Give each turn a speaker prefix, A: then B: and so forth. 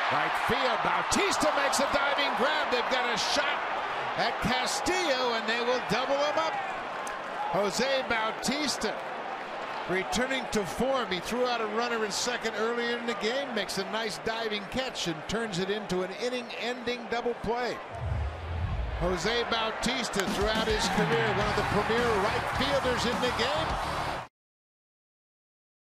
A: Right field, Bautista makes a diving grab. They've got a shot at Castillo, and they will double him up. Jose Bautista returning to form. He threw out a runner in second earlier in the game, makes a nice diving catch, and turns it into an inning-ending double play. Jose Bautista, throughout his career, one of the premier right fielders in the game.